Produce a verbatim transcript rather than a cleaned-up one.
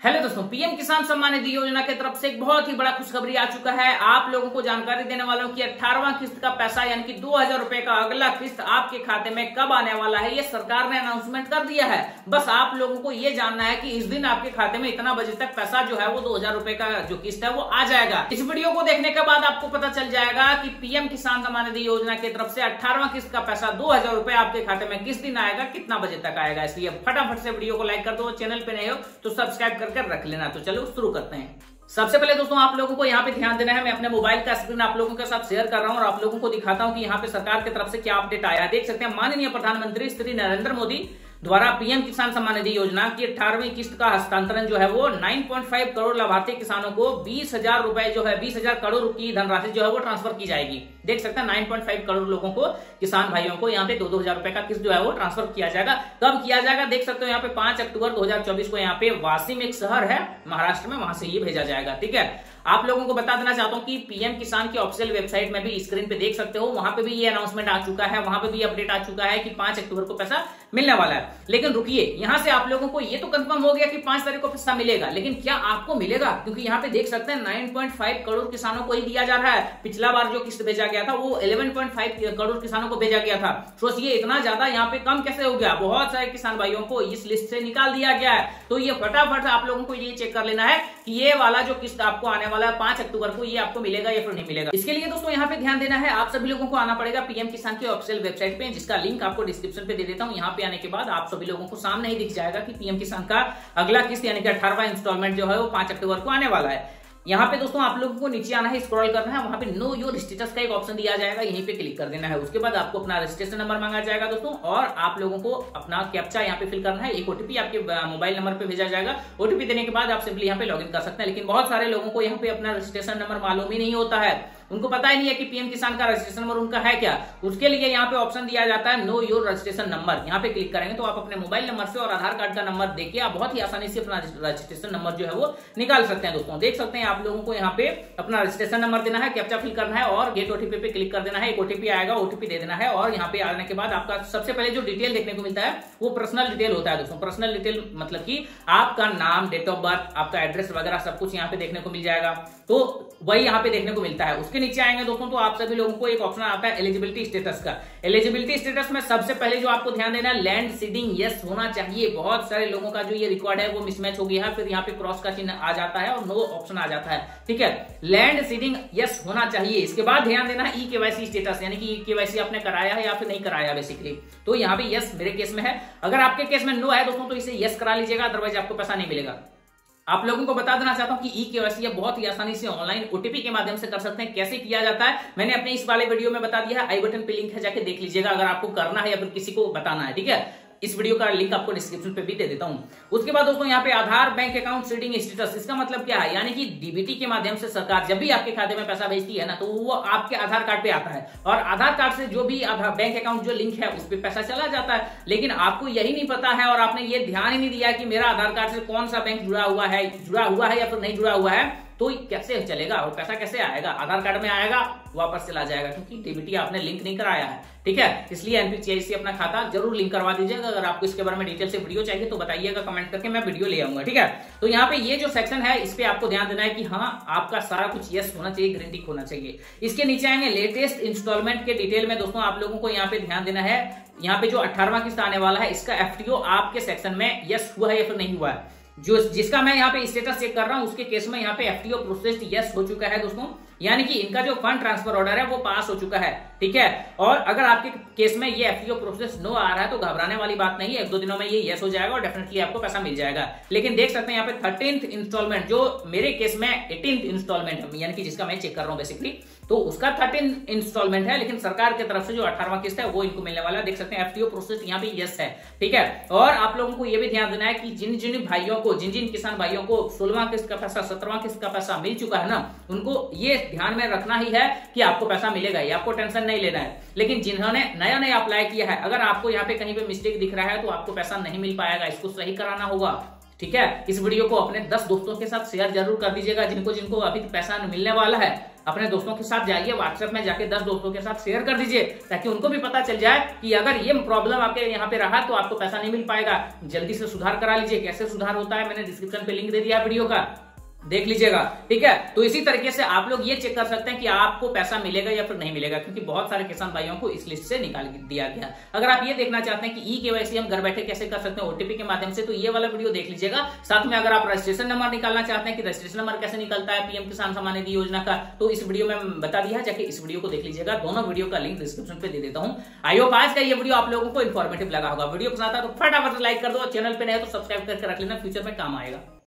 Hello दोस्तों, PM किसान सम्मान निधि योजना की तरफ से एक बहुत ही बड़ा खुशखबरी आ चुका है। आप लोगों को जानकारी देने वालों की अठारहवां किस्त का पैसा यानी कि दो हजार रुपए का अगला किस्त आपके खाते में कब आने वाला है, ये सरकार ने अनाउंसमेंट कर दिया है। बस आप लोगों को ये जानना है कि इस दिन आपके खाते में इतना बजे तक पैसा जो है वो दो हजार रुपए का जो किस्त है वो आ जाएगा। इस वीडियो को देखने के बाद आपको पता चल जाएगा कि पीएम किसान सम्मान निधि योजना की तरफ से अठारहवां किस्त का पैसा दो हजार रुपए आपके खाते में किस दिन आएगा, कितना बजे तक आएगा। इसलिए फटाफट से वीडियो को लाइक कर दो, चैनल पे नए हो तो सब्सक्राइब कर रख लेना। तो चलो शुरू करते हैं। सबसे पहले दोस्तों आप लोगों को यहाँ पे ध्यान देना है, मैं अपने मोबाइल का स्क्रीन आप लोगों के साथ शेयर कर रहा हूँ और आप लोगों को दिखाता हूँ कि यहाँ पे सरकार की तरफ से क्या अपडेट आया है। देख सकते हैं, माननीय प्रधानमंत्री श्री नरेंद्र मोदी द्वारा पीएम किसान सम्मान निधि योजना की अठारहवीं किस्त का हस्तांतरण जो है वो नौ पॉइंट पाँच करोड़ लाभार्थी किसानों को बीस हजार रुपए जो है बीस हजार करोड़ की धनराशि जो है वो ट्रांसफर की जाएगी। देख सकते हैं, नौ पॉइंट पाँच करोड़ लोगों को, किसान भाइयों को यहाँ पे दो दो हजार रुपए का किस्त जो है वो ट्रांसफर किया जाएगा। कब किया जाएगा देख सकते हो, यहाँ पे पांच अक्टूबर दो हजार चौबीस को यहाँ पे वाशिम एक शहर है महाराष्ट्र में, वहां से ये भेजा जाएगा। ठीक है, आप लोगों को बता देना चाहता हूं कि पीएम किसान की ऑफिशियल वेबसाइट में भी स्क्रीन पे देख सकते हो, वहां पे भी ये अनाउंसमेंट आ चुका है, वहां पे भी अपडेट आ चुका है कि पांच अक्टूबर को पैसा मिलने वाला है। लेकिन रुकिए, यहां से आप लोगों को ये तो कंफर्म हो गया कि पांच तारीख को पैसा मिलेगा, लेकिन क्या आपको मिलेगा? क्योंकि यहाँ पे देख सकते हैं नौ पॉइंट पाँच करोड़ किसानों को ही दिया जा रहा है। पिछला बार जो किस्त भेजा गया था वो ग्यारह पॉइंट पाँच करोड़ किसानों को भेजा गया था। सोचिए इतना ज्यादा यहाँ पे कम कैसे हो गया। बहुत सारे किसान भाइयों को इस लिस्ट से निकाल दिया गया है। तो ये फटाफट आप लोगों को ये चेक कर लेना है कि ये वाला जो किस्त आपको आने वाला है पांच अक्टूबर को, ये आपको मिलेगा या फिर नहीं मिलेगा। इसके लिए दोस्तों यहाँ पे ध्यान देना है, आप सभी लोगों को आना पड़ेगा पीएम किसान की ऑफिशियल वेबसाइट पे, जिसका लिंक आपको डिस्क्रिप्शन पे दे देता हूँ। यहाँ पे आने के बाद आप सभी लोगों को सामने ही दिख जाएगा कि पीएम किसान का अगला किस्त यानी कि अठारहवां इंस्टॉलमेंट जो है वो पांच अक्टूबर को आने वाला है। यहाँ पे दोस्तों आप लोगों को नीचे आना है, स्क्रॉल करना है, वहां पे नो योर स्टेटस का एक ऑप्शन दिया जाएगा, यहीं पे क्लिक कर देना है। उसके बाद आपको अपना रजिस्ट्रेशन नंबर मांगा जाएगा दोस्तों, और आप लोगों को अपना कैप्चा यहाँ पे फिल करना है। एक ओटीपी आपके मोबाइल नंबर पे भेजा जाएगा। ओटीपी देने के बाद आप सिंपली यहाँ पे लॉगिन कर सकते हैं। लेकिन बहुत सारे लोगों को यहाँ पे अपना रजिस्ट्रेशन नंबर मालूम ही नहीं होता है, उनको पता ही नहीं है कि पीएम किसान का रजिस्ट्रेशन नंबर उनका है क्या। उसके लिए यहाँ पे ऑप्शन दिया जाता है नो योर रजिस्ट्रेशन नंबर। यहाँ पे क्लिक करेंगे तो आप अपने मोबाइल नंबर से और आधार कार्ड का नंबर देके आप बहुत ही आसानी से अपना रजिस्ट्रेशन नंबर जो है वो निकाल सकते हैं दोस्तों। देख सकते हैं आप लोगों को यहाँ पे अपना रजिस्ट्रेशन नंबर देना है, कैप्चा फिल करना है और गेट ओटीपी पे क्लिक कर देना है। एक ओटीपी आएगा, ओटीपी दे देना है और यहाँ पे आने के बाद आपका सबसे पहले जो डिटेल देखने को मिलता है वो पर्सनल डिटेल होता है दोस्तों। पर्सनल डिटेल मतलब कि आपका नाम, डेट ऑफ बर्थ, आपका एड्रेस वगैरह सब कुछ यहाँ पे देखने को मिल जाएगा। तो वही यहाँ पे देखने को मिलता है। उसके नीचे आएंगे दोस्तों तो आप सभी लोगों को एक ऑप्शन आता है एलिजिबिलिटी स्टेटस का। एलिजिबिलिटी स्टेटस में सबसे पहले जो आपको ध्यान देना है, लैंड सीडिंग यस होना चाहिए। बहुत सारे लोगों का जो ये रिकॉर्ड है वो मिसमैच हो गया है, फिर यहाँ पे क्रॉस का चिन्ह आ जाता है और नो ऑप्शन आ जाता है। ठीक है, लैंड सीडिंग यस होना चाहिए। इसके बाद ध्यान देना है ई केवाईसी स्टेटस, यानी कि ई केवाईसी आपने कराया है या फिर नहीं कराया बेसिकली। तो यहाँ पे यस मेरे केस में है। अगर आपके केस में नो है दोस्तों तो इसे यस करा लीजिएगा, अदरवाइज आपको पैसा नहीं मिलेगा। आप लोगों को बता देना चाहता हूं कि ई केवाईसी बहुत ही आसानी से ऑनलाइन ओटीपी के माध्यम से कर सकते हैं। कैसे किया जाता है मैंने अपने इस वाले वीडियो में बता दिया है, आई बटन पे लिंक है, जाके देख लीजिएगा अगर आपको करना है या फिर किसी को बताना है। ठीक है, इस वीडियो का लिंक आपको डिस्क्रिप्शन पे भी दे देता हूं। उसके बाद दोस्तों यहाँ पे Aadhaar bank account seeding status, इसका मतलब क्या है, यानी कि डीबीटी के माध्यम से सरकार जब भी आपके खाते में पैसा भेजती है ना तो वो आपके आधार कार्ड पे आता है और आधार कार्ड से जो भी आधार बैंक अकाउंट जो लिंक है उस पर पैसा चला जाता है। लेकिन आपको यही नहीं पता है और आपने ये ध्यान ही नहीं दिया कि मेरा आधार कार्ड से कौन सा बैंक जुड़ा हुआ है, जुड़ा हुआ है या फिर नहीं जुड़ा हुआ है, तो कैसे चलेगा और पैसा कैसे आएगा? आधार कार्ड में आएगा, वापस चला जाएगा, क्योंकि डीबीटी आपने लिंक नहीं कराया है। ठीक है, इसलिए एनपीसीआई से अपना खाता जरूर लिंक करवा दीजिएगा। अगर आपको इसके बारे में डिटेल से वीडियो चाहिए तो बताइएगा कमेंट करके, मैं वीडियो ले आऊंगा। ठीक है, तो यहाँ पे ये जो सेक्शन है इस पे आपको ध्यान देना है कि हाँ आपका सारा कुछ यस होना चाहिए, ग्रीन टिक होना चाहिए। इसके नीचे आएंगे लेटेस्ट इंस्टॉलमेंट के डिटेल में दोस्तों आप लोगों को यहाँ पे ध्यान देना है। यहाँ पे जो अठारहवां किस्त आने वाला है इसका एफटीओ आपके सेक्शन में यस हुआ है या फिर नहीं हुआ है। जो जिसका मैं यहाँ पे स्टेटस चेक कर रहा हूँ उसके केस में यहाँ पे एफटीओ प्रोसेस्ड यस हो चुका है दोस्तों, यानी कि इनका जो फंड ट्रांसफर ऑर्डर है वो पास हो चुका है। ठीक है, और अगर आपके केस में ये एफटीओ प्रोसेस नो आ रहा है तो घबराने वाली बात नहीं है, एक दो दिनों में ये यस हो जाएगा और डेफिनेटली आपको पैसा मिल जाएगा। लेकिन देख सकते हैं यहाँ पे थर्टीन्थ इंस्टॉलमेंट, जो मेरे केस में एटीन्थ इंस्टॉलमेंट है, यानी कि जिसका मैं चेक कर रहा हूँ बेसिकली, तो उसका थर्टीन इंस्टॉलमेंट है। लेकिन सरकार की तरफ से जो अठारहवां किस्त है वो इनको मिलने वाला है। देख सकते हैं एफटीओ प्रोसेस यहाँ पे यस है। ठीक है, और आप लोगों को ये भी ध्यान देना है कि जिन जिन भाइयों को, जिन जिन किसान भाइयों को सोलहवां किस्त का पैसा, सत्रहवां किस्त का पैसा मिल चुका है ना, उनको ये ध्यान में रखना ही है कि आपको पैसा मिलेगा, ये आपको टेंशन नहीं लेना है। लेकिन जिन्होंने नया नया अप्लाई किया है, अगर आपको यहाँ पे कहीं पे मिस्टेक दिख रहा है तो आपको पैसा नहीं मिल पाएगा, इसको सही कराना होगा। ठीक है, इस वीडियो को अपने दस दोस्तों के साथ शेयर जरूर कर दीजिएगा। जिनको जिनको अभी पैसा मिलने वाला है, अपने दोस्तों के साथ जाइए व्हाट्सएप में जाके दस दोस्तों के साथ शेयर कर दीजिए, ताकि उनको भी पता चल जाए कि अगर ये प्रॉब्लम आपके यहाँ पे रहा तो आपको पैसा नहीं मिल पाएगा। जल्दी से सुधार करा लीजिए। कैसे सुधार होता है मैंने डिस्क्रिप्शन पे लिंक दे दिया वीडियो का, देख लीजिएगा। ठीक है, तो इसी तरीके से आप लोग ये चेक कर सकते हैं कि आपको पैसा मिलेगा या फिर नहीं मिलेगा, क्योंकि बहुत सारे किसान भाइयों को इस लिस्ट से निकाल दिया गया। अगर आप ये देखना चाहते हैं कि ई केवाईसी हम घर बैठे कैसे कर सकते हैं ओटीपी के माध्यम से, तो ये वाला वीडियो देख लीजिएगा। साथ में अगर आप रजिस्ट्रेशन नंबर निकालना चाहते हैं कि रजिस्ट्रेशन नंबर कैसे निकलता है पीएम किसान सम्मान निधि योजना का, तो इस वीडियो में बता दिया, जाके इस वीडियो को देख लीजिएगा। दोनों वीडियो का लिंक डिस्क्रिप्शन पे दे देता हूं। आई होप आज का ये वीडियो आप लोगों को इन्फॉर्मेटिव लगा होगा। वीडियो पसंद आता तो फटाफट लाइक कर दो, चैनल पे नहीं तो सब्सक्राइब करके रख लेना, फ्यूचर में काम आएगा।